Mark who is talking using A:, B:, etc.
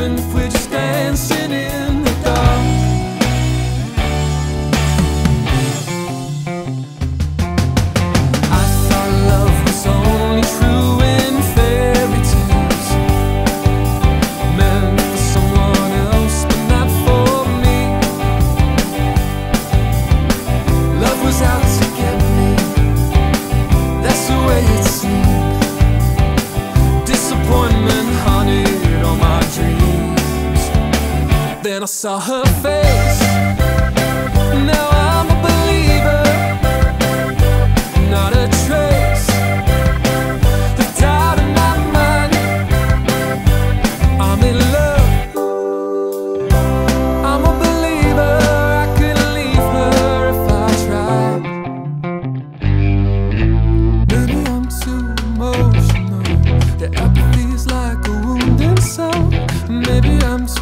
A: even if we're just dancing in the dark. I thought love was only true in fairy tales, meant for someone else but not for me. Love was out to get me, that's the way it seemed. Disappointment haunted all my dreams. Then I saw her face, now I'm a believer. Not a trace of doubt in my mind. I'm in love, I'm a believer. I couldn't leave her if I tried. Maybe I'm too emotional, the apathy's like a wounded soul. Maybe I'm too